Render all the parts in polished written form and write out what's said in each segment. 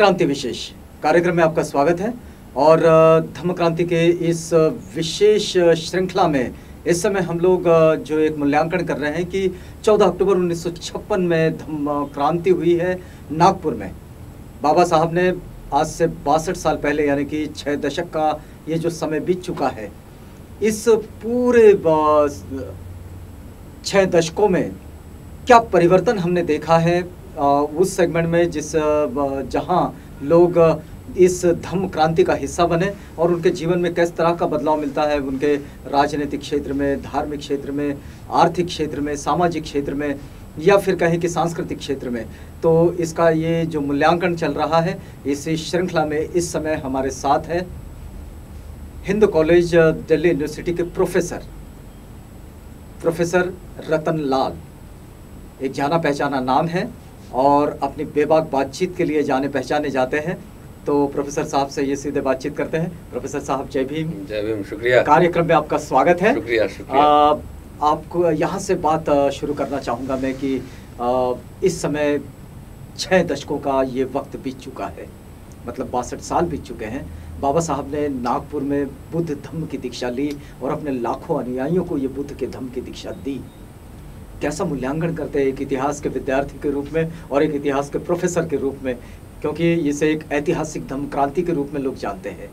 क्रांति विशेष कार्यक्रम में आपका स्वागत है। और धम्म क्रांति के इस विशेष श्रृंखला में इस समय हम लोग जो एक मूल्यांकन कर रहे हैं कि 14 अक्टूबर 1956 में धम्म क्रांति हुई है नागपुर में। बाबा साहब ने आज से 62 साल पहले यानी कि 6 दशक का ये जो समय बीत चुका है, इस पूरे 6 दशकों में क्या परिवर्तन हमने देखा है उस सेगमेंट में जहां लोग इस धम्म क्रांति का हिस्सा बने और उनके जीवन में किस तरह का बदलाव मिलता है, उनके राजनीतिक क्षेत्र में, धार्मिक क्षेत्र में, आर्थिक क्षेत्र में, सामाजिक क्षेत्र में या फिर कहें कि सांस्कृतिक क्षेत्र में। तो इसका ये जो मूल्यांकन चल रहा है इस श्रृंखला में इस समय हमारे साथ है हिंदू कॉलेज दिल्ली यूनिवर्सिटी के प्रोफेसर रतन लाल। एक जाना पहचाना नाम है और अपनी बेबाक बातचीत के लिए जाने पहचाने जाते हैं। तो प्रोफेसर साहब से ये सीधे बातचीत करते हैं। प्रोफेसर साहब जय भीम। जय भीम, शुक्रिया। कार्यक्रम में आपका स्वागत है। शुक्रिया शुक्रिया। आपको यहाँ से बात शुरू करना चाहूँगा मैं कि इस समय 6 दशकों का ये वक्त बीत चुका है, मतलब 62 साल बीत चुके हैं। बाबा साहब ने नागपुर में बुद्ध धम्म की दीक्षा ली और अपने लाखों अनुयायियों को ये बुद्ध के धम्म की दीक्षा दी। कैसा मूल्यांकन करते हैं एक इतिहास के विद्यार्थी के रूप में और एक इतिहास के प्रोफेसर के रूप में, क्योंकि इसे एक ऐतिहासिक धम्म क्रांति के रूप में लोग जानते हैं?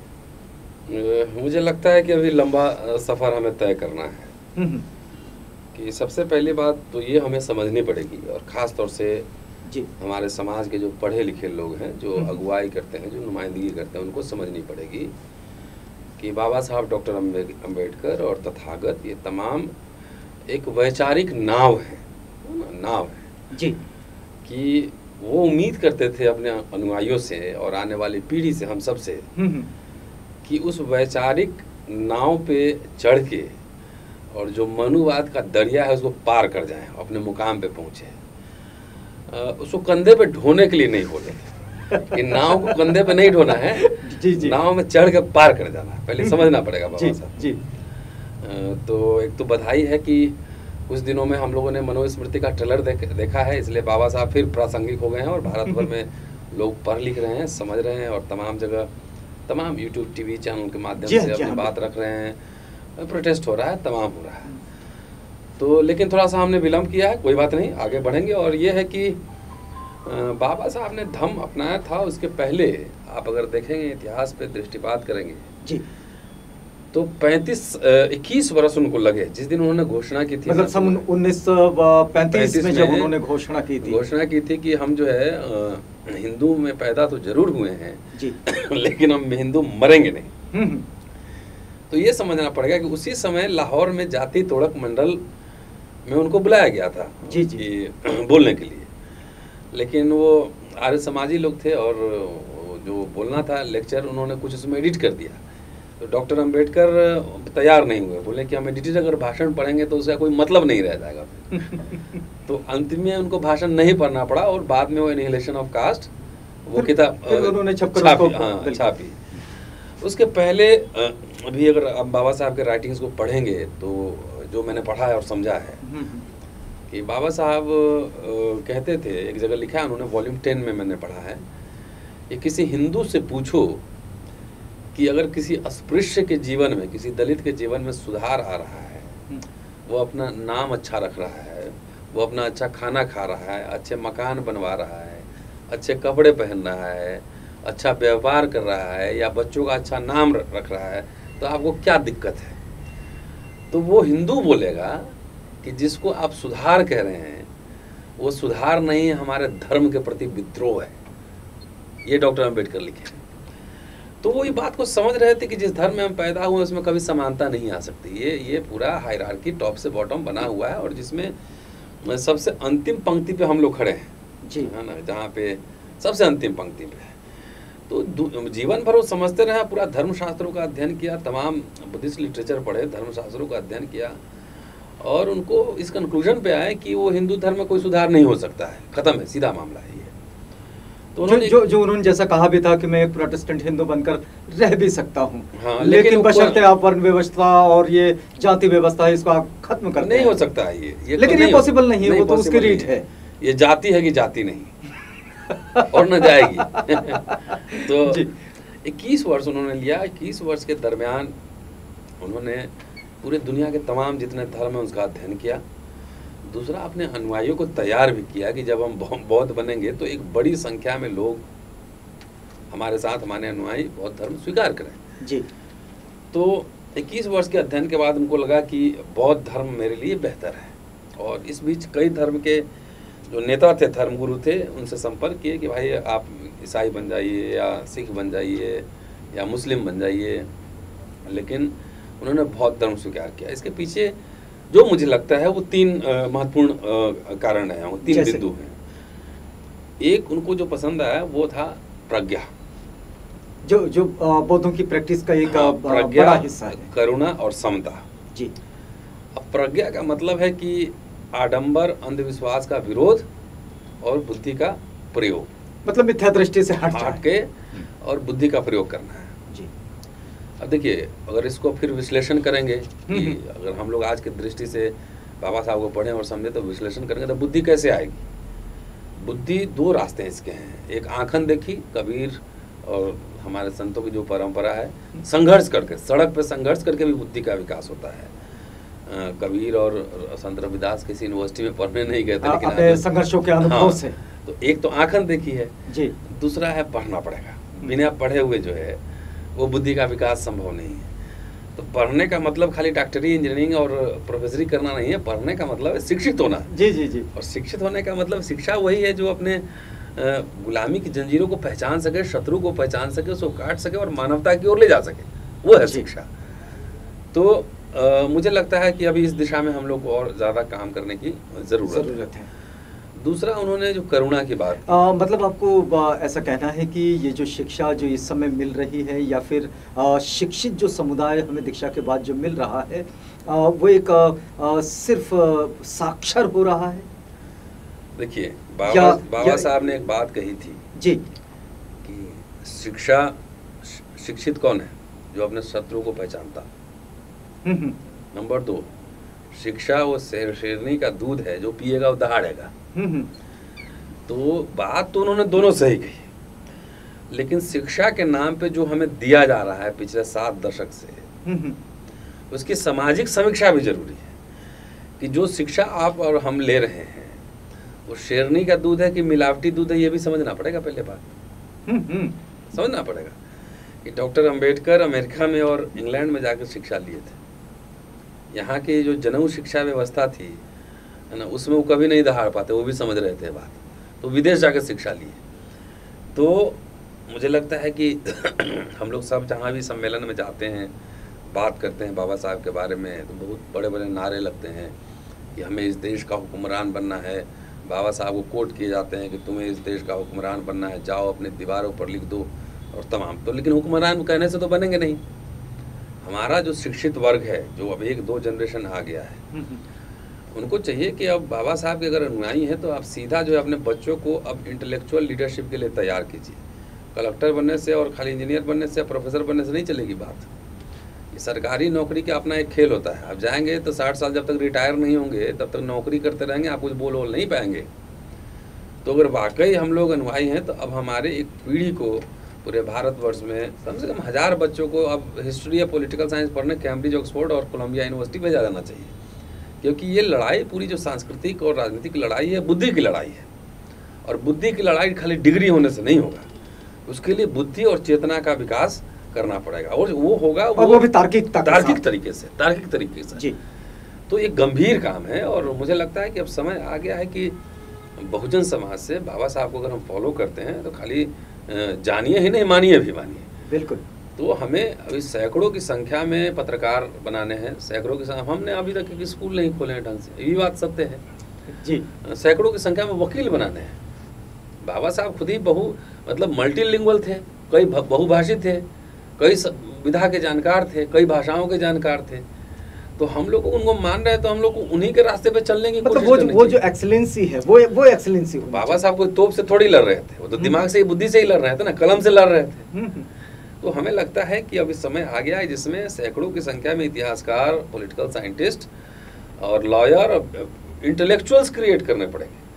मुझे लगता है कि अभी लंबा सफ़र हमें तय करना है। कि सबसे पहली बात तो ये हमें समझनी पड़ेगी और ख़ास तौर से जी हमारे समाज के जो पढ़े लिखे लोग हैं, जो अगुवाई करते हैं, जो नुमाइंदगी करते हैं, उनको समझनी पड़ेगी कि बाबा साहब डॉक्टर अम्बेडकर और तथागत ये तमाम एक वैचारिक नाव है जी, कि वो उम्मीद करते थे अपने अनुयायियों से और आने वाली पीढ़ी से, हम सब से, कि उस वैचारिक नाव पे चढ़ के और जो मनुवाद का दरिया है उसको पार कर जाएं, अपने मुकाम पे पहुँचे। उसको कंधे पे ढोने के लिए नहीं बोले कि नाव को कंधे पे नहीं ढोना है, जी। नाव में चढ़ के पार कर जाना है, पहले समझना पड़ेगा बाबा साहब जी। तो एक तो बधाई है कि कुछ दिनों में हम लोगों ने मनुस्मृति का ट्रेलर देखा है, इसलिए बाबा साहब फिर प्रासंगिक हो गए हैं और भारत भर में लोग पढ़ लिख रहे हैं, समझ रहे हैं और तमाम जगह, तमाम यूट्यूब टीवी चैनल के माध्यम से अपनी बात रख रहे हैं, प्रोटेस्ट हो रहा है, तमाम हो रहा है। तो लेकिन थोड़ा सा हमने विलम्ब किया है, कोई बात नहीं, आगे बढ़ेंगे। और ये है कि बाबा साहब ने धम्म अपनाया था, उसके पहले आप अगर देखेंगे इतिहास पे दृष्टिपात करेंगे जी, तो 21 वर्ष उनको लगे जिस दिन उन्होंने घोषणा की थी, मतलब सन 1935 में जब उन्होंने घोषणा की थी कि हम जो है हिंदू में पैदा तो जरूर हुए हैं जी लेकिन हम हिंदू मरेंगे नहीं। तो ये समझना पड़ेगा कि उसी समय लाहौर में जाति तोड़क मंडल में उनको बुलाया गया था जी बोलने के लिए, लेकिन वो आर्य समाजी लोग थे और जो बोलना था लेक्चर उन्होंने कुछ उसमें एडिट कर दिया। तो डॉक्टर अंबेडकर तैयार नहीं हुए, बोले कि हम एडिटेड अगर भाषण पढ़ेंगे तो उसका कोई मतलब नहीं रह जाएगा तो अंतिम में उनको भाषण नहीं पढ़ना पड़ा और बाद में वो एनिहिलेशन ऑफ कास्ट वो किताब उन्होंने छापी। उसके पहले अभी अगर आप बाबा साहब के राइटिंग्स को पढ़ेंगे तो जो मैंने पढ़ा है और समझा है कि बाबा साहब कहते थे, एक जगह लिखा है उन्होंने, वॉल्यूम 10 में मैंने पढ़ा है, कि किसी हिंदू से पूछो कि अगर किसी अस्पृश्य के जीवन में, किसी दलित के जीवन में सुधार आ रहा है, वो अपना नाम अच्छा रख रहा है, वो अपना अच्छा खाना खा रहा है, अच्छे मकान बनवा रहा है, अच्छे कपड़े पहन रहा है, अच्छा व्यवहार कर रहा है या बच्चों का अच्छा नाम रख रहा है, तो आपको क्या दिक्कत है? तो वो हिंदू बोलेगा कि जिसको आप सुधार कह रहे हैं वो सुधार नहीं है, हमारे धर्म के प्रति विद्रोह है। ये डॉक्टर अम्बेडकर लिखे। तो वो ये बात को समझ रहे थे कि जिस धर्म में हम पैदा हुए उसमें कभी समानता नहीं आ सकती। ये पूरा हायरार्की टॉप से बॉटम बना हुआ है और जिसमें सबसे अंतिम पंक्ति पे हम लोग खड़े हैं जी, है ना, जहाँ पे सबसे अंतिम पंक्ति पे है। तो जीवन भर वो समझते रहे, पूरा धर्मशास्त्रों का अध्ययन किया, तमाम बुद्धिस्ट लिटरेचर पढ़े, धर्मशास्त्रों का अध्ययन किया और उनको इस कंक्लूजन पे आए कि वो हिंदू धर्म में कोई सुधार नहीं हो सकता है, खत्म है, सीधा मामला है ये। तो उन्होंने जैसा कहा भी था कि मैं एक प्रोटेस्टेंट हिंदू बनकर रह भी सकता हूँ, हाँ, लेकिन बशर्ते आप वर्ण व्यवस्था और ये जाति व्यवस्था है इसको आप खत्म कर नहीं हो सकता है ये लेकिन ये पॉसिबल नहीं है, वो तो उसकी रीट है। ये जाति है कि जाति नहीं और न जाएगी। तो 21 वर्ष उन्होंने लिया। 21 वर्ष के दरमियान उन्होंने पूरे दुनिया के तमाम जितने धर्म हैं उसका अध्ययन किया। दूसरा, अपने अनुयायियों को तैयार भी किया कि जब हम बौद्ध बनेंगे तो एक बड़ी संख्या में लोग हमारे साथ, हमारे अनुयायी बौद्ध धर्म स्वीकार करें जी। तो 21 वर्ष के अध्ययन के बाद उनको लगा कि बौद्ध धर्म मेरे लिए बेहतर है। और इस बीच कई धर्म के जो नेता थे, धर्मगुरु थे, उनसे संपर्क किए कि भाई आप ईसाई बन जाइए या सिख बन जाइए या मुस्लिम बन जाइए, लेकिन उन्होंने बौद्ध धर्म स्वीकार किया। इसके पीछे जो मुझे लगता है वो 3 महत्वपूर्ण कारण हैं, वो 3 बिंदु हैं। एक, उनको जो पसंद आया वो था प्रज्ञा, जो बौद्धों की प्रैक्टिस का एक बड़ा हिस्सा है, करुणा और समता जी। अब प्रज्ञा का मतलब है कि आडंबर, अंधविश्वास का विरोध और बुद्धि का प्रयोग, मतलब मिथ्या दृष्टि से हट के और बुद्धि का प्रयोग करना है जी। अब देखिए, अगर इसको फिर विश्लेषण करेंगे कि अगर हम लोग आज की दृष्टि से बाबा साहब को पढ़ें और समझें तो विश्लेषण करेंगे तो बुद्धि कैसे आएगी। बुद्धि 2 रास्ते इसके हैं। एक आंखन देखी, कबीर और हमारे संतों की जो परंपरा है, संघर्ष करके, सड़क पे संघर्ष करके भी बुद्धि का विकास होता है। कबीर और संत रविदास किसी यूनिवर्सिटी में पढ़ने नहीं गए थे, लेकिन संघर्षों के अनुभव से। तो एक तो आंखन देखी है जी, दूसरा है पढ़ना पड़ेगा। बिना पढ़े हुए जो है वो बुद्धि का विकास संभव नहीं है। तो पढ़ने का मतलब खाली डॉक्टरी, इंजीनियरिंग और प्रोफेसरी करना नहीं है। पढ़ने का मतलब है शिक्षित होना जी जी जी। और शिक्षित होने का मतलब, शिक्षा वही है जो अपने गुलामी की जंजीरों को पहचान सके, शत्रु को पहचान सके, उसको काट सके और मानवता की ओर ले जा सके, वो है शिक्षा। तो मुझे लगता है कि अभी इस दिशा में हम लोग को और ज़्यादा काम करने की ज़रूरत है। दूसरा, उन्होंने जो करुणा की बात, मतलब आपको ऐसा कहना है कि ये जो शिक्षा जो इस समय मिल रही है, या फिर शिक्षित जो समुदाय हमें दीक्षा के बाद जो मिल रहा है, वो एक सिर्फ साक्षर हो रहा है। देखिए, बाबा साहब ने एक बात कही थी जी कि शिक्षित कौन है? जो अपने शत्रु को पहचानता। नंबर 2, शिक्षा वो शेरनी का दूध है, जो पिएगा वो दहाड़ेगा। तो बात तो उन्होंने दोनों सही कही, लेकिन शिक्षा के नाम पे जो हमें दिया जा रहा है पिछले 7 दशक से, उसकी सामाजिक समीक्षा भी जरूरी है कि जो शिक्षा आप और हम ले रहे हैं वो शेरनी का दूध है कि मिलावटी दूध है, ये भी समझना पड़ेगा। पहले बात समझना पड़ेगा कि डॉक्टर अंबेडकर अमेरिका में और इंग्लैंड में जाकर शिक्षा लिए थे। यहाँ की जो जनेऊ शिक्षा व्यवस्था थी है ना, उसमें वो कभी नहीं दहाड़ पाते, वो भी समझ रहे थे बात, तो विदेश जाकर शिक्षा लिए। तो मुझे लगता है कि हम लोग सब जहाँ भी सम्मेलन में जाते हैं, बात करते हैं बाबा साहब के बारे में, तो बहुत बड़े बड़े नारे लगते हैं कि हमें इस देश का हुक्मरान बनना है। बाबा साहब को कोट किए जाते हैं कि तुम्हें इस देश का हुक्मरान बनना है, जाओ अपने दीवारों पर लिख दो और तमाम। तो लेकिन हुक्मरान कहने से तो बनेंगे नहीं। हमारा जो शिक्षित वर्ग है, जो अब 1-2 जनरेशन आ गया है, उनको चाहिए कि अब बाबा साहब के अगर अनुयायी हैं तो आप सीधा जो है अपने बच्चों को अब इंटेलेक्चुअल लीडरशिप के लिए तैयार कीजिए। कलेक्टर बनने से और खाली इंजीनियर बनने से, प्रोफेसर बनने से नहीं चलेगी बात। ये सरकारी नौकरी का अपना एक खेल होता है। आप जाएंगे तो 60 साल जब तक रिटायर नहीं होंगे तब तक नौकरी करते रहेंगे, आप कुछ बोल नहीं पाएंगे। तो अगर वाकई हम लोग अनुयायी हैं तो अब हमारे एक पीढ़ी को पूरे भारतवर्ष में कम से कम 1000 बच्चों को अब हिस्ट्री या पॉलिटिकल साइंस पढ़ने कैम्ब्रिज, ऑक्सफोर्ड और कोलंबिया यूनिवर्सिटी भेजा जाना चाहिए। क्योंकि ये लड़ाई, पूरी जो सांस्कृतिक और राजनीतिक लड़ाई है, बुद्धि की लड़ाई है। और बुद्धि की लड़ाई खाली डिग्री होने से नहीं होगा, उसके लिए बुद्धि और चेतना का विकास करना पड़ेगा। और वो होगा वो भी तार्किक तरीके से जी। तो ये गंभीर काम है। और मुझे लगता है कि अब समय आ गया है कि बहुजन समाज से बाबा साहब को अगर हम फॉलो करते हैं तो खाली जानिए ही नहीं, मानिए भी मानिए। बिल्कुल। तो हमें अभी सैकड़ों की संख्या में पत्रकार बनाने हैं, सैकड़ों की संख्या। हमने अभी तक एक स्कूल नहीं खोले हैं ढंग से, ये बात सत्य है जी। सैकड़ों की संख्या में वकील बनाने हैं। बाबा साहब खुद ही मतलब मल्टीलिंगुअल थे, कई बहुभाषी थे, कई विधा के जानकार थे, कई भाषाओं के जानकार थे। तो हम लोग उनको मान रहे हैं तो हम लोग उन्हीं के रास्ते पे चलने की कोशिश मतलब वो जो एक्सीलेंसी है, वो एक्सीलेंसी। बाबा साहब कोई तोप से थोड़ी लड़ रहे थे, वो तो दिमाग से, बुद्धि से ही लड़ रहे थे ना, कलम से लड़ रहे थे। तो हमें लगता है कि अब इस समय आ गया है जिसमें सैकड़ों की संख्या में इतिहासकार, पॉलिटिकल साइंटिस्ट और लॉयर, इंटेलेक्चुअल्स क्रिएट करने पड़ेंगे।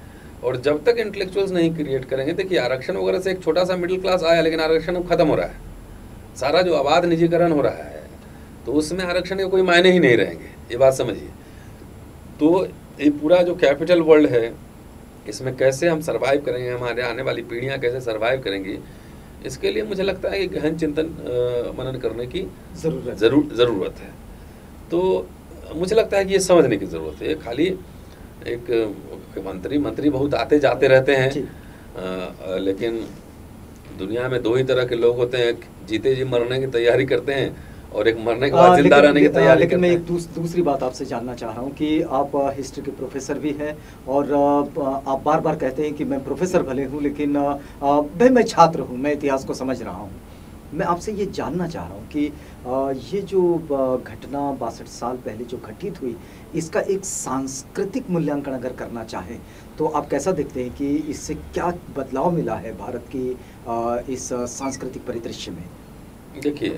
और जब तक इंटेलेक्चुअल्स नहीं क्रिएट करेंगे, देखिए आरक्षण वगैरह से एक छोटा सा मिडिल क्लास आया, लेकिन आरक्षण अब खत्म हो रहा है। सारा जो आबाद निजीकरण हो रहा है तो उसमें आरक्षण के कोई मायने ही नहीं रहेंगे, ये बात समझिए। तो ये पूरा जो कैपिटल वर्ल्ड है, इसमें कैसे हम सर्वाइव करेंगे, हमारे आने वाली पीढ़ियाँ कैसे सर्वाइव करेंगी, इसके लिए मुझे लगता है कि गहन चिंतन मनन करने की ज़रूरत है। तो मुझे लगता है कि ये समझने की ज़रूरत है। खाली एक मंत्री बहुत आते जाते रहते हैं, लेकिन दुनिया में दो ही तरह के लोग होते हैं, जीते जी मरने की तैयारी करते हैं और एक मरने के बाद जिंदा रहने की तैयारी लेकिन मैं एक दूसरी बात आपसे जानना चाह रहा हूँ कि आप हिस्ट्री के प्रोफेसर भी हैं और आप बार बार कहते हैं कि मैं प्रोफेसर भले हूँ, लेकिन भाई मैं छात्र हूँ, मैं इतिहास को समझ रहा हूँ। मैं आपसे ये जानना चाह रहा हूँ कि ये जो घटना 62 साल पहले जो घटित हुई, इसका एक सांस्कृतिक मूल्यांकन अगर करना चाहें तो आप कैसा देखते हैं कि इससे क्या बदलाव मिला है भारत की इस सांस्कृतिक परिदृश्य में? देखिए,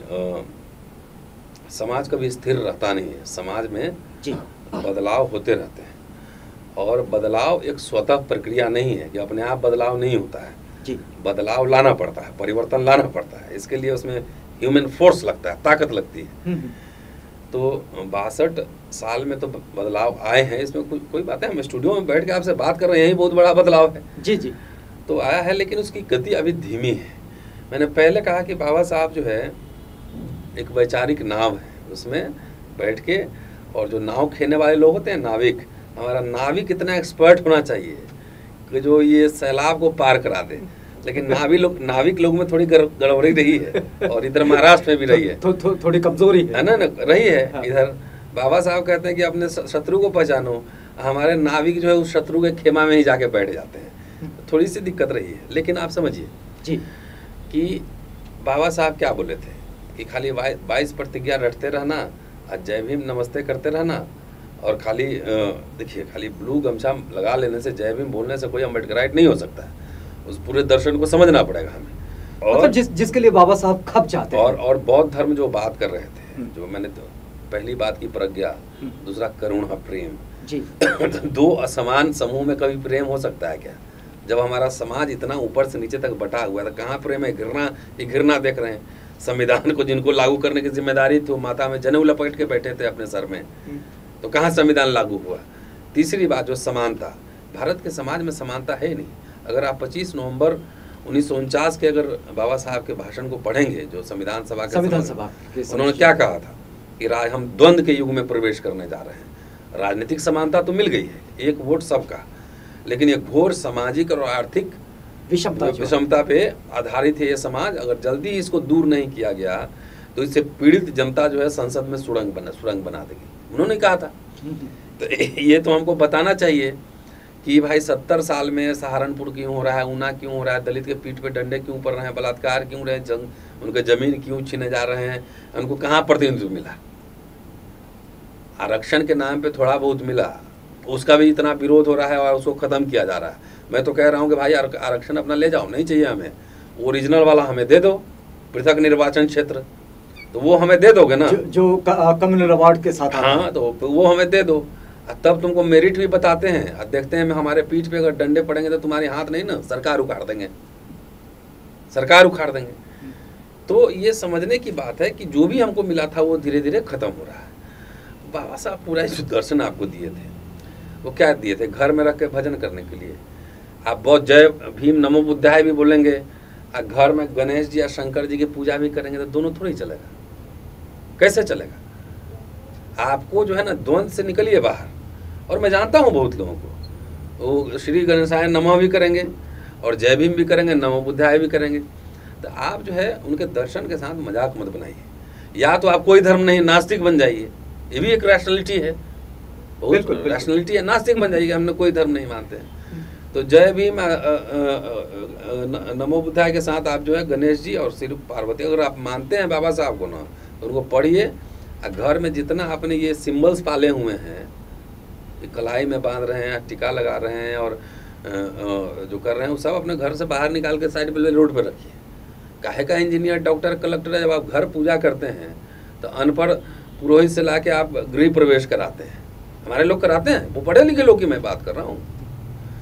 समाज कभी स्थिर रहता नहीं है, समाज में बदलाव होते रहते हैं और बदलाव एक स्वतः प्रक्रिया नहीं है कि अपने आप बदलाव नहीं होता है जी। बदलाव लाना पड़ता है, परिवर्तन लाना पड़ता है, इसके लिए उसमें ह्यूमन फोर्स लगता है, ताकत लगती है। तो 62 साल में तो बदलाव आए हैं, इसमें कोई बात है, हम स्टूडियो में बैठ के आपसे बात कर रहे हैं, यही बहुत बड़ा बदलाव है जी जी। तो आया है, लेकिन उसकी गति अभी धीमी है। मैंने पहले कहा कि बाबा साहब जो है एक वैचारिक नाव है, उसमें बैठ के, और जो नाव खेने वाले लोग होते हैं नाविक, हमारा नाविक इतना एक्सपर्ट होना चाहिए कि जो ये सैलाब को पार करा दे। लेकिन नाविक लोग में थोड़ी गड़बड़ी रही है और इधर महाराष्ट्र में भी रही है, थोड़ी कमजोरी है ना रही है। हाँ। इधर बाबा साहब कहते हैं कि अपने शत्रु को पहचानो, हमारे नाविक जो है उस शत्रु के खेमा में ही जाके बैठ जाते हैं, थोड़ी सी दिक्कत रही है। लेकिन आप समझिए जी कि बाबा साहब क्या बोले थे कि खाली 22 प्रतिज्ञा रटते रहना और जय भीम नमस्ते करते रहना, और खाली देखिए खाली ब्लू गमछा लगा लेने से, जय भीम बोलने से कोई अम्बेडकराइट नहीं हो सकता है, उस पूरे दर्शन को समझना पड़ेगा हमें। और मतलब जिसके लिए बाबा साहब खप जाते हैं। और बौद्ध धर्म जो बात कर रहे थे, जो मैंने तो पहली बात की प्रज्ञा, दूसरा करुणा प्रेम जी। दो असमान समूह में कभी प्रेम हो सकता है क्या? जब हमारा समाज इतना ऊपर से नीचे तक बटा हुआ है तो कहाँ प्रेम है? घृणा देख रहे हैं। संविधान को जिनको लागू करने की जिम्मेदारी थी, माथा में जनेऊ लपेट के बैठे थे अपने सर में, तो कहाँ संविधान लागू हुआ? तीसरी बात जो समानता, भारत के समाज में समानता है नहीं। अगर आप 25 नवंबर 1949 के अगर बाबा साहब के भाषण को पढ़ेंगे, जो संविधान सभा के उन्होंने क्या कहा था कि हम द्वंद्व के युग में प्रवेश करने जा रहे हैं। राजनीतिक समानता तो मिल गई है, एक वोट सबका, लेकिन ये घोर सामाजिक और आर्थिक विषमता पे आधारित है ये समाज। अगर जल्दी इसको दूर नहीं किया गया तो इससे पीड़ित जनता जो है संसद में सुरंग बना देगी, उन्होंने कहा था। तो ये तो हमको बताना चाहिए कि भाई 70 साल में सहारनपुर क्यों हो रहा है, ऊना क्यों हो रहा है, दलित के पीठ पे डंडे क्यों पड़ रहे हैं, बलात्कार क्यों रहे, उनके जमीन क्यों छीने जा रहे हैं, उनको कहाँ प्रतिनिधित्व मिला? आरक्षण के नाम पे थोड़ा बहुत मिला, उसका भी इतना विरोध हो रहा है और उसको खत्म किया जा रहा है। मैं तो कह रहा हूँ कि भाई आरक्षण अपना ले जाओ, नहीं चाहिए हमें, ओरिजिनल वाला हमें दे दो, पृथक निर्वाचन क्षेत्र, तो वो हमें दे दोगे ना, जो कम्युनल अवार्ड के साथ। हाँ, तो वो हमें दे दो, तब तुमको मेरिट भी बताते हैं। अब देखते हैं हमारे पीठ पे अगर डंडे पड़ेंगे तो तुम्हारे हाथ नहीं ना, सरकार उखाड़ देंगे। तो ये समझने की बात है कि जो भी हमको मिला था वो धीरे धीरे खत्म हो रहा है। बाबा साहब पूरा जो दर्शन आपको दिए थे वो क्या दिए थे? घर में रख के भजन करने के लिए। आप बहुत जय भीम नमो बुद्धाय भी बोलेंगे और घर में गणेश जी या शंकर जी की पूजा भी करेंगे तो दोनों थोड़ी चलेगा, कैसे चलेगा? आपको जो है ना द्वंद्व से निकलिए बाहर। और मैं जानता हूँ बहुत लोगों को, वो श्री गणेशाय नमः भी करेंगे और जय भीम भी करेंगे, नमो बुद्धाय भी करेंगे। तो आप जो है उनके दर्शन के साथ मजाक मत बनाइए। या तो आप कोई धर्म नहीं, नास्तिक बन जाइए, ये भी एक रैशनलिटी है, बहुत रैशनलिटी है। नास्तिक बन जाइए, हमने कोई धर्म नहीं मानते हैं। तो जय भीम नमो बुद्धाय के साथ आप जो है गणेश जी और श्री पार्वती, अगर आप मानते हैं बाबा साहब को ना, तो उनको पढ़िए। घर में जितना आपने ये सिंबल्स पाले हुए हैं, कलाई में बांध रहे हैं, टीका लगा रहे हैं और जो कर रहे हैं, वो सब अपने घर से बाहर निकाल के साइड पे रोड पर रखिए। काहे का इंजीनियर, डॉक्टर, कलेक्टर है, जब आप घर पूजा करते हैं तो अनपढ़ पुरोहित से लाके आप गृह प्रवेश कराते हैं। हमारे लोग कराते हैं, वो पढ़े लिखे लोग की मैं बात कर रहा हूँ।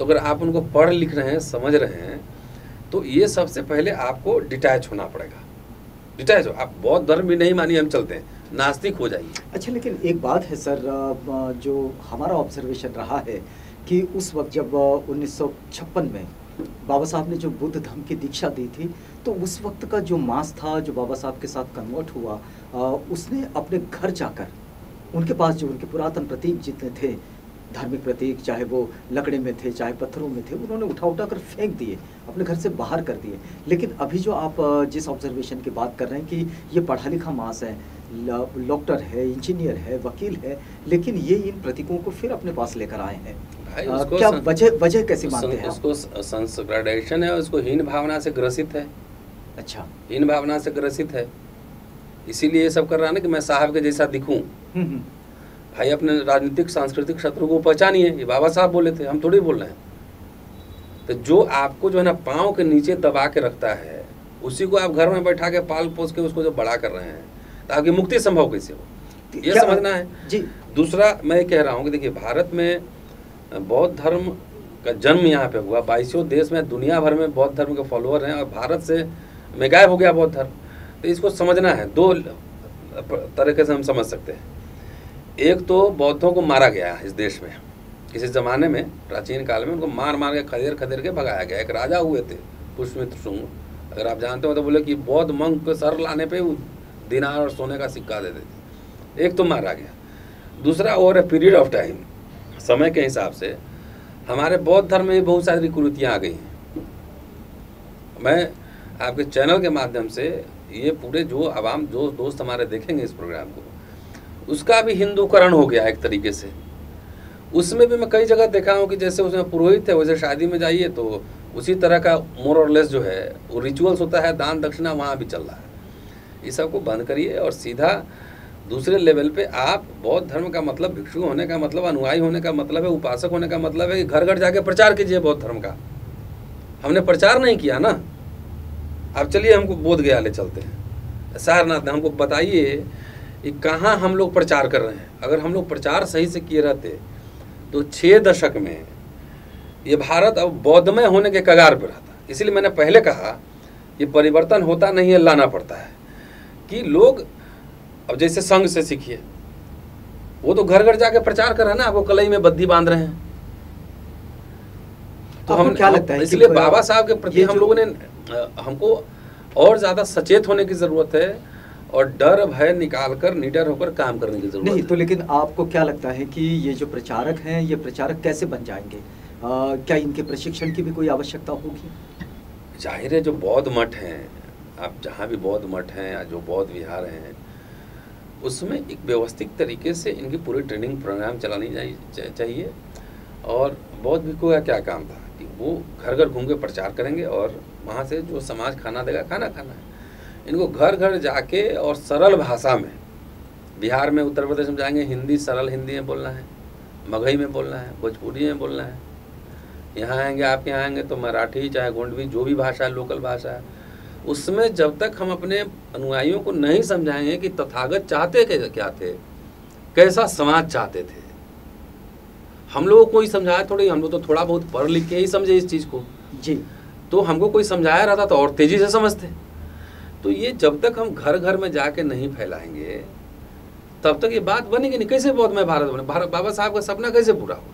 तो अगर आप उनको पढ़ लिख रहे हैं, समझ रहे हैं, तो ये सबसे पहले आपको डिटैच होना पड़ेगा। डिटैच हो, आप बौद्ध धर्म भी नहीं मानिए, हम चलते हैं, नास्तिक हो जाइए। अच्छा, लेकिन एक बात है सर, जो हमारा ऑब्जर्वेशन रहा है कि उस वक्त जब 1956 में बाबा साहब ने जो बुद्ध धर्म की दीक्षा दी थी, तो उस वक्त का जो मास था जो बाबा साहब के साथ कन्वर्ट हुआ, उसने अपने घर जाकर उनके पास जो उनके पुरातन प्रतीक जितने थे, धार्मिक प्रतीक, चाहे वो लकड़े में थे चाहे पत्थरों में थे, उन्होंने उठा कर फेंक दिए, अपने घर से बाहर कर दिए। लेकिन अभी जो आप जिस ऑब्जर्वेशन की बात कर रहे हैं कि ये पढ़ा लिखा मास है, डॉक्टर है, इंजीनियर है, वकील है, लेकिन ये इन प्रतीकों को फिर अपने पास लेकर आए हैं। क्या वजह कैसे मानते हैं? उसको संस्कृतिकरण है, उसको हीन भावना से ग्रसित है। अच्छा, हीन भावना से ग्रसित है, इसीलिए ये सब कर रहा है ना कि मैं साहब के जैसा दिखूं। भाई अपने राजनीतिक सांस्कृतिक शत्रु को पहचानिए, ये बाबा साहब बोले थे, हम थोड़ी बोल रहे हैं। तो जो आपको जो है ना पाँव के नीचे दबा के रखता है, उसी को आप घर में बैठा के पाल पोस के उसको जो बड़ा कर रहे हैं, तो आपकी मुक्ति संभव कैसे हो, ये समझना है जी। दूसरा मैं ये कह रहा हूँ कि देखिए, भारत में बौद्ध धर्म का जन्म यहाँ पे हुआ, 22 देश में दुनिया भर में बौद्ध धर्म के फॉलोअर हैं, और भारत से में गायब हो गया बौद्ध धर्म। तो इसको समझना है, दो तरीके से हम समझ सकते हैं। एक तो बौद्धों को मारा गया इस देश में, किसी ज़माने में प्राचीन काल में उनको मार मार के खदेड़ के भगाया गया। एक राजा हुए थे पुष्यमित्र शुंग, अगर आप जानते हो तो बोले कि बौद्ध मंक को सर लाने पे वो दिनार और सोने का सिक्का देते थे। एक तो मारा गया, दूसरा over a period of time, समय के हिसाब से हमारे बौद्ध धर्म में बहुत सारी विकृतियाँ आ गई हैं। मैं आपके चैनल के माध्यम से ये पूरे जो आवाम जो दोस्त हमारे देखेंगे इस प्रोग्राम को, उसका भी हिंदूकरण हो गया एक तरीके से। उसमें भी मैं कई जगह देखा हूँ कि जैसे उसमें पुरोहित है, वैसे शादी में जाइए तो उसी तरह का मोर और लेस जो है वो रिचुअल्स होता है, दान दक्षिणा वहाँ भी चल रहा है। ये सब को बंद करिए और सीधा दूसरे लेवल पे आप बौद्ध धर्म का मतलब, भिक्षु होने का मतलब, अनुयायी होने का मतलब है, उपासक होने का मतलब है कि घर घर जाके प्रचार कीजिए बौद्ध धर्म का। हमने प्रचार नहीं किया ना। अब चलिए हमको बोध गया ले चलते हैं, सारनाथ, हमको बताइए कि कहाँ हम लोग प्रचार कर रहे हैं। अगर हम लोग प्रचार सही से किए रहते तो 6 दशक में ये भारत अब बौद्धमय होने के कगार पर रहता। इसलिए मैंने पहले कहा ये परिवर्तन होता नहीं है, लाना पड़ता है। कि लोग अब जैसे संघ से सीखिए, वो तो घर घर जाके प्रचार कर रहे हैं ना, आपको कलाई में बद्दी बांध रहे हैं। तो हम क्या लगता है, इसलिए बाबा साहब के प्रति हम लोगों ने, हमको और ज्यादा सचेत होने की जरूरत है और डर भय निकाल कर निडर होकर काम करने की जरूरत नहीं। तो लेकिन आपको क्या लगता है कि ये जो प्रचारक हैं, ये प्रचारक कैसे बन जाएंगे? क्या इनके प्रशिक्षण की भी कोई आवश्यकता होगी? जाहिर है, जो बौद्ध मठ हैं, आप जहाँ भी बौद्ध मठ हैं या जो बौद्ध विहार हैं, उसमें एक व्यवस्थित तरीके से इनकी पूरी ट्रेनिंग प्रोग्राम चलानी चाहिए। और बौद्ध भिक्षु का क्या काम था कि वो घर घर घूम के प्रचार करेंगे और वहाँ से जो समाज खाना देगा, खाना खाना है। इनको घर घर जाके और सरल भाषा में, बिहार में, उत्तर प्रदेश में जाएंगे, हिंदी सरल हिंदी में बोलना है, मगही में बोलना है, भोजपुरी में बोलना है। यहाँ आएंगे, आपके यहाँ आएंगे तो मराठी चाहे गोंडवी, जो भी भाषा है, लोकल भाषा है, उसमें जब तक हम अपने अनुयायियों को नहीं समझाएंगे कि तथागत चाहते क्या थे, कैसा समाज चाहते थे, हम लोगों को कोई समझाया थोड़ी, हम लोग तो थोड़ा बहुत पढ़ लिख के ही समझे इस चीज़ को जी। तो हमको कोई समझाया रहता तो और तेज़ी से समझते। तो ये जब तक हम घर घर में जाके नहीं फैलाएंगे तब तक ये बात बनेगी नहीं। कैसे बौद्ध में भारत बने? बाबा साहब का सपना कैसे पूरा होगा?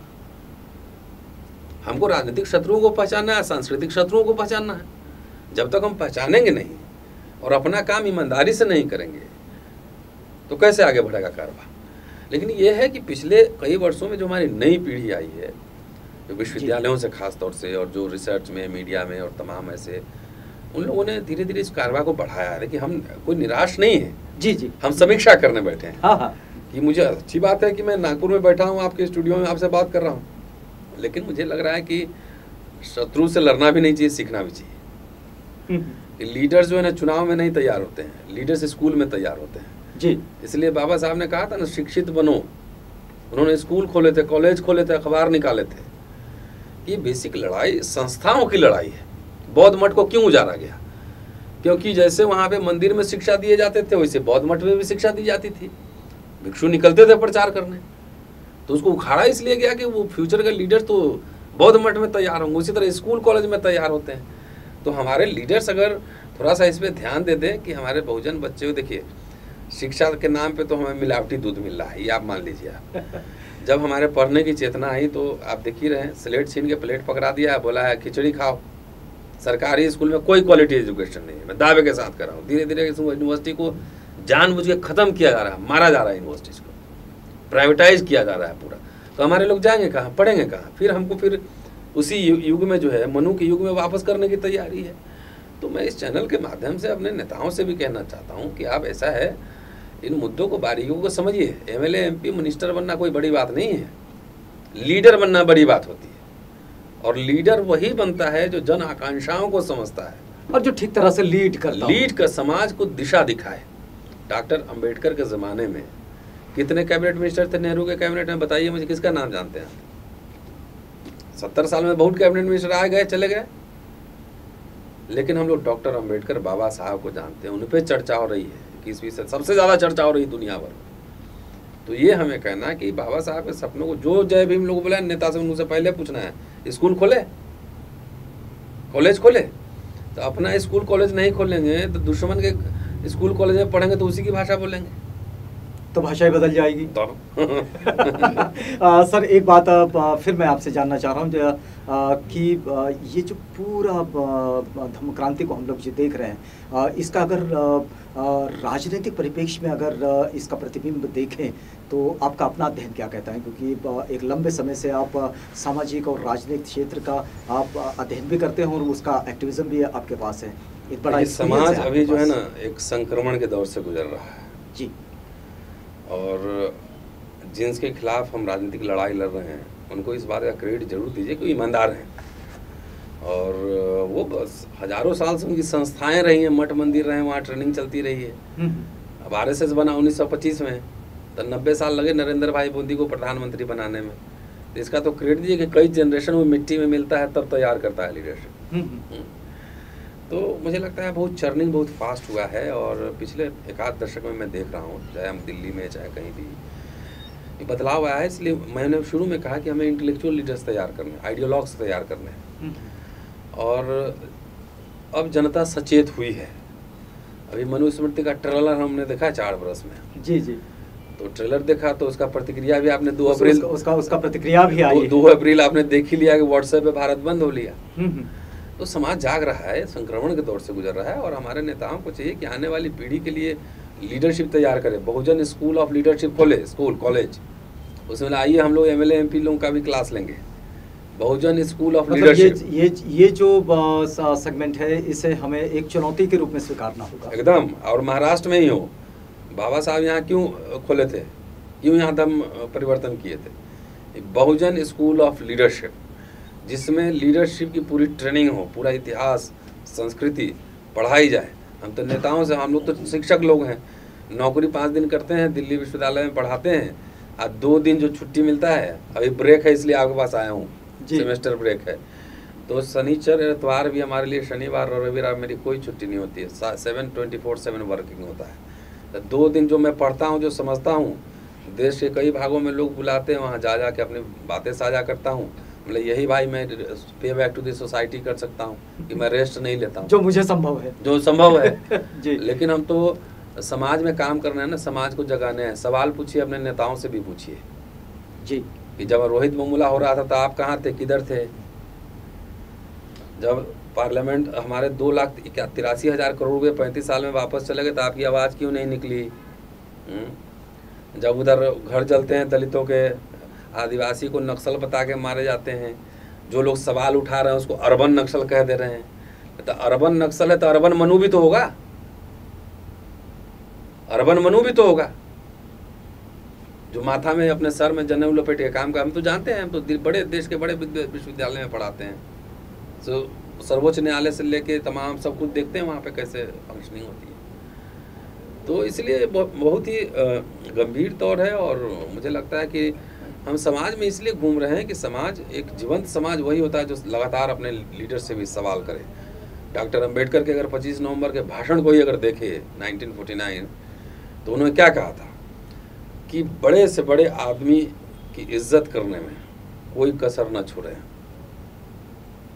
हमको राजनीतिक शत्रुओं को पहचानना है, सांस्कृतिक शत्रुओं को पहचानना है। जब तक हम पहचानेंगे नहीं और अपना काम ईमानदारी से नहीं करेंगे तो कैसे आगे बढ़ेगा कारोबार? लेकिन ये है कि पिछले कई वर्षों में जो हमारी नई पीढ़ी आई है, जो विश्वविद्यालयों से खास तौर से और जो रिसर्च में, मीडिया में और तमाम ऐसे, उन लोगों ने धीरे धीरे इस कारोबार को बढ़ाया है। कि हम कोई निराश नहीं है जी जी, हम समीक्षा करने बैठे हैं। हाँ हाँ, कि मुझे अच्छी बात है कि मैं नागपुर में बैठा हूँ, आपके स्टूडियो में आपसे बात कर रहा हूँ, लेकिन मुझे लग रहा है कि शत्रु से लड़ना भी नहीं चाहिए, सीखना भी चाहिए। लीडर्स जो है ना चुनाव में नहीं तैयार होते हैं, लीडर्स स्कूल में तैयार होते हैं जी। इसलिए बाबा साहब ने कहा था ना, शिक्षित बनो। उन्होंने स्कूल खोले थे, कॉलेज खोले थे, अखबार निकाले थे। ये बेसिक लड़ाई संस्थाओं की लड़ाई है। बौद्ध मठ को क्यों उजाड़ा गया? क्योंकि जैसे वहाँ पे मंदिर में शिक्षा दिए जाते थे, वैसे बौद्ध मठ में भी शिक्षा दी जाती थी। भिक्षु निकलते थे प्रचार करने, तो उसको उखाड़ा इसलिए गया कि वो फ्यूचर के लीडर तो बौद्ध मठ में तैयार होंगे, उसी तरह स्कूल कॉलेज में तैयार होते हैं। तो हमारे लीडर्स अगर थोड़ा सा इस पर ध्यान दे दें कि हमारे बहुजन बच्चे को, देखिए शिक्षा के नाम पे तो हमें मिलावटी दूध मिल रहा है, ये आप मान लीजिए। आप जब हमारे पढ़ने की चेतना आई तो आप देख ही रहे हैं, स्लेट छीन के प्लेट पकड़ा दिया है, बोला है खिचड़ी खाओ। सरकारी स्कूल में कोई क्वालिटी एजुकेशन नहीं है, मैं दावे के साथ कर रहा हूँ। धीरे धीरे इस यूनिवर्सिटी को जानबूझ के ख़त्म किया जा रहा है, मारा जा रहा है, यूनिवर्सिटीज़ को प्राइवेटाइज किया जा रहा है पूरा। तो हमारे लोग जाएंगे कहाँ, पढ़ेंगे कहाँ? फिर हमको फिर उसी युग में जो है, मनु के युग में वापस करने की तैयारी है। तो मैं इस चैनल के माध्यम से अपने नेताओं से भी कहना चाहता हूँ कि आप ऐसा है, इन मुद्दों को, बारीकियों को समझिए। एमएलए एमपी मिनिस्टर बनना कोई बड़ी बात नहीं है, लीडर बनना बड़ी बात होती है। और लीडर वही बनता है जो जन आकांक्षाओं को समझता है और जो ठीक तरह से लीड कर समाज को दिशा दिखाए। डॉक्टर अंबेडकर के ज़माने में कितने कैबिनेट मिनिस्टर थे नेहरू के कैबिनेट में? बताइए मुझे, किसका नाम जानते हैं? 70 साल में बहुत कैबिनेट मिनिस्टर आए गए, चले गए, लेकिन हम लोग डॉक्टर अंबेडकर बाबा साहब को जानते हैं। उन पर चर्चा हो रही है, 21वीं सबसे ज़्यादा चर्चा हो रही है दुनिया भर। तो ये हमें कहना है कि बाबा साहब के सपनों को, जो जय भीम लोग बोला, नेता से उनसे पहले पूछना है, स्कूल खोले, कॉलेज खोले। तो अपना स्कूल कॉलेज नहीं खोलेंगे तो दुश्मन के स्कूल कॉलेज में पढ़ेंगे तो उसी की भाषा बोलेंगे, तो भाषा ही बदल जाएगी। सर एक बात फिर मैं आपसे जानना चाह रहा हूँ कि ये जो पूरा धम्म क्रांति को हम लोग जो देख रहे हैं, इसका अगर राजनीतिक परिप्रेक्ष्य में अगर इसका प्रतिबिंब देखें तो आपका अपना अध्ययन क्या कहता है? क्योंकि एक लंबे समय से आप सामाजिक और राजनीतिक क्षेत्र का आप अध्ययन भी करते हैं और उसका एक्टिविज्म भी आपके पास है। एक बड़ा समाज अभी जो है ना, एक संक्रमण के दौर से गुजर रहा है जी। और जिनके खिलाफ हम राजनीतिक लड़ाई लड़ रहे हैं उनको इस बात का क्रेडिट जरूर दीजिए कि ईमानदार हैं। और वो बस हजारों साल से उनकी संस्थाएं रही हैं, मठ मंदिर रहे हैं, वहाँ ट्रेनिंग चलती रही है। अब आरएसएस बना 1925 में, तो 90 साल लगे नरेंद्र भाई मोदी को प्रधानमंत्री बनाने में। तो इसका तो क्रेडिट दीजिए कि कई जनरेशन वो मिट्टी में मिलता है तब तैयार करता है लीडरशिप। तो मुझे लगता है बहुत चर्निंग बहुत फास्ट हुआ है। और पिछले एकाध दशक में मैं देख रहा हूँ, चाहे हम दिल्ली में चाहे कहीं भी, ये बदलाव आया है। इसलिए मैंने शुरू में कहा कि हमें इंटेलेक्चुअल लीडर्स तैयार करने हैं, आइडियोलॉग्स तैयार करने हैं। और अब जनता सचेत हुई है। अभी मनुस्मृति का ट्रेलर हमने देखा 4 बरस में। जी जी। तो ट्रेलर देखा तो उसका प्रतिक्रिया भी आपने 2 अप्रैल उसका प्रतिक्रिया भी आई। 2 अप्रैल आपने देख ही लिया कि व्हाट्सएप पे भारत बंद हो लिया। तो समाज जाग रहा है, संक्रमण के दौर से गुजर रहा है। और हमारे नेताओं को चाहिए कि आने वाली पीढ़ी के लिए लीडरशिप तैयार करें। बहुजन स्कूल ऑफ लीडरशिप खोले, स्कूल कॉलेज, उसमें आइए हम लोग एमएलए एमपी लोगों का भी क्लास लेंगे। बहुजन स्कूल ऑफ लीडरशिप, ये जो सेगमेंट है, इसे हमें एक चुनौती के रूप में स्वीकारना होगा एकदम। और महाराष्ट्र में ही हो, बाबा साहब यहाँ क्यों खोले थे, क्यों यहाँ धम्म परिवर्तन किए थे? बहुजन स्कूल ऑफ लीडरशिप, जिसमें लीडरशिप की पूरी ट्रेनिंग हो, पूरा इतिहास संस्कृति पढ़ाई जाए। हम तो नेताओं से, हम लोग तो शिक्षक लोग हैं, नौकरी 5 दिन करते हैं, दिल्ली विश्वविद्यालय में पढ़ाते हैं, और 2 दिन जो छुट्टी मिलता है, अभी ब्रेक है इसलिए आपके पास आया हूँ, सेमेस्टर ब्रेक है। तो शनिचर इतवार भी हमारे लिए, शनिवार और रविवार मेरी कोई छुट्टी नहीं होती है, 7/24/7 वर्किंग होता है। तो 2 दिन जो मैं पढ़ता हूँ, जो समझता हूँ, देश के कई भागों में लोग बुलाते हैं, वहाँ जा के अपनी बातें साझा करता हूँ। मतलब यही भाई मैं पे बैक टू द सोसाइटी कर सकता हूँ कि मैं रेस्ट नहीं लेता हूँ, जो मुझे संभव है, जो संभव है जी। लेकिन हम तो समाज में काम करना है ना, समाज को जगाने हैं। सवाल पूछिए, अपने नेताओं से भी पूछिए जी कि जब रोहित मुमुला हो रहा था तो आप कहाँ थे, किधर थे? जब पार्लियामेंट हमारे 2,83,000 करोड़ रुपये 35 साल में वापस चले गए तो आपकी आवाज़ क्यों नहीं निकली? जब उधर घर जलते हैं दलितों के, आदिवासी को नक्सल बता के मारे जाते हैं, जो लोग सवाल उठा रहे हैं उसको अर्बन नक्सल कह दे रहे हैं। तो अर्बन नक्सल है तो अर्बन मनु भी तो होगा, अर्बन मनु भी तो होगा, जो माथा में अपने सर में जनेऊ लपेट के काम का। हम तो जानते हैं, हम तो बड़े देश के बड़े विश्वविद्यालय में पढ़ाते हैं, तो सर्वोच्च न्यायालय से लेके तमाम सब कुछ देखते हैं वहाँ पे कैसे फंक्शनिंग होती है। तो इसलिए बहुत ही गंभीर तौर है। और मुझे लगता है कि हम समाज में इसलिए घूम रहे हैं कि समाज, एक जीवंत समाज वही होता है जो लगातार अपने लीडर से भी सवाल करे। डॉक्टर अंबेडकर के अगर 25 नवंबर के भाषण को ही अगर देखे 1949, तो उन्होंने क्या कहा था कि बड़े से बड़े आदमी की इज्जत करने में कोई कसर न छोड़े।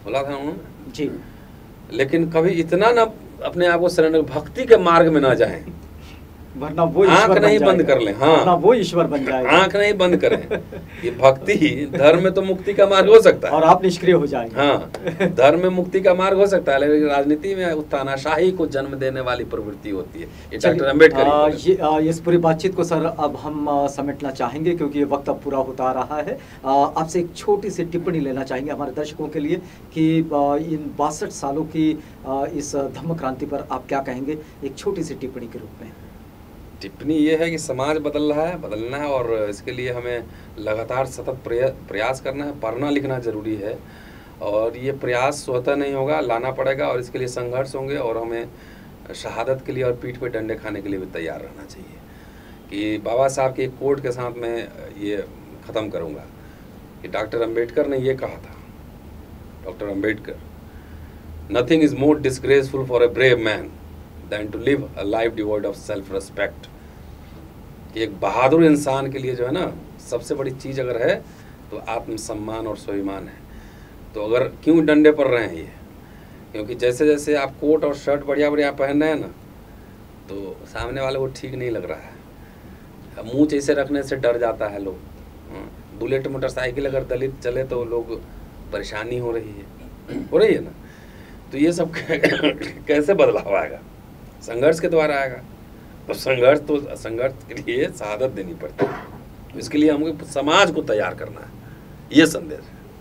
बोला था उन्होंने जी। लेकिन कभी इतना ना अपने आप को शरण, भक्ति के मार्ग में ना जाएं, वरना वो आंख नहीं बंद कर लें। हाँ, वरना वो ईश्वर बन जाएगा। आंख नहीं बंद करें। ये भक्ति धर्म में तो मुक्ति का मार्ग हो सकता है और आप निष्क्रिय हो जाएंगे। हाँ, धर्म में मुक्ति का मार्ग हो सकता है, लेकिन राजनीति में उत्तानाशाही को जन्म देने वाली प्रवृत्ति होती है। ये डॉक्टर अम्बेडकर इस पूरी बातचीत को सर अब हम समेटना चाहेंगे क्योंकि ये वक्त अब पूरा होता आ रहा है। आपसे एक छोटी सी टिप्पणी लेना चाहेंगे हमारे दर्शकों के लिए कि इन 62 सालों की इस धम्म क्रांति पर आप क्या कहेंगे, एक छोटी सी टिप्पणी के रूप में। टिप्पणी ये है कि समाज बदल रहा है, बदलना है, और इसके लिए हमें लगातार सतत प्रयास करना है। पढ़ना लिखना जरूरी है और ये प्रयास स्वतः नहीं होगा, लाना पड़ेगा और इसके लिए संघर्ष होंगे और हमें शहादत के लिए और पीठ पे डंडे खाने के लिए भी तैयार रहना चाहिए। कि बाबा साहब के एक कोट के साथ मैं ये ख़त्म करूँगा कि डॉक्टर अम्बेडकर ने ये कहा था, doctor Ambedkar, nothing is more disgraceful for a brave man than to live a life devoid of self respect. कि एक बहादुर इंसान के लिए जो है ना, सबसे बड़ी चीज़ अगर है तो आत्मसम्मान और स्वाभिमान है। तो अगर क्यों डंडे पड़ रहे हैं ये, क्योंकि जैसे जैसे आप कोट और शर्ट बढ़िया बढ़िया पहन रहे हैं ना, तो सामने वाले को ठीक नहीं लग रहा है। मुँह ऐसे रखने से डर जाता है लोग। बुलेट मोटरसाइकिल अगर दलित चले तो लोग परेशानी हो रही है ना। तो ये सब कैसे बदलाव आएगा? संघर्ष के द्वारा आएगा। तो संघर्ष के लिए शहादत देनी पड़ती है। इसके लिए हमको समाज को तैयार करना है, ये संदेश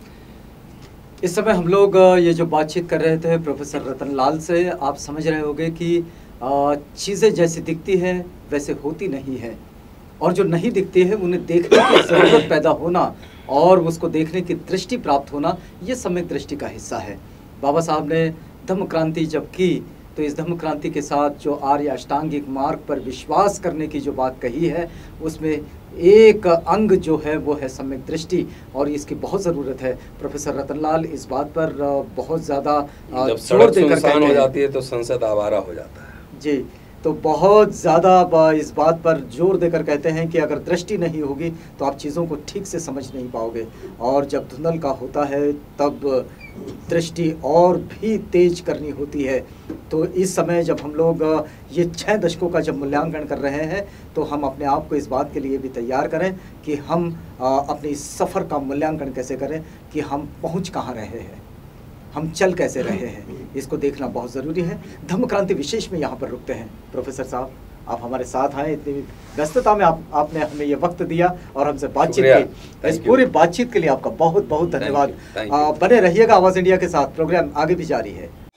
है। इस समय हम लोग ये जो बातचीत कर रहे थे प्रोफेसर रतनलाल से, आप समझ रहे होंगे कि चीज़ें जैसी दिखती है वैसे होती नहीं है, और जो नहीं दिखती है उन्हें देखने की ज़रूरत पैदा होना और उसको देखने की दृष्टि प्राप्त होना, ये सम्यक दृष्टि का हिस्सा है। बाबा साहब ने धम्म क्रांति जब की तो इस धम्म क्रांति के साथ जो आर्य अष्टांगिक मार्ग पर विश्वास करने की जो बात कही है, उसमें एक अंग जो है वो है सम्यक दृष्टि, और इसकी बहुत ज़रूरत है। प्रोफेसर रतनलाल इस बात पर बहुत ज़्यादा जोर देकर कहते हो जाती है तो संसद आवारा हो जाता है। जी, तो बहुत ज़्यादा इस बात पर जोर देकर कहते हैं कि अगर दृष्टि नहीं होगी तो आप चीज़ों को ठीक से समझ नहीं पाओगे, और जब धुंधल का होता है तब दृष्टि और भी तेज करनी होती है। तो इस समय जब हम लोग ये 6 दशकों का जब मूल्यांकन कर रहे हैं, तो हम अपने आप को इस बात के लिए भी तैयार करें कि हम अपने इस सफ़र का मूल्यांकन कैसे करें कि हम पहुंच कहाँ रहे हैं, हम चल कैसे रहे हैं, इसको देखना बहुत ज़रूरी है। धम्म क्रांति विशेष में यहाँ पर रुकते हैं। प्रोफेसर साहब, आप हमारे साथ आए, इतनी व्यस्तता में आपने हमें ये वक्त दिया और हमसे बातचीत की। इस पूरी बातचीत के लिए आपका बहुत बहुत धन्यवाद। बने रहिएगा आवाज़ इंडिया के साथ, प्रोग्राम आगे भी जारी है।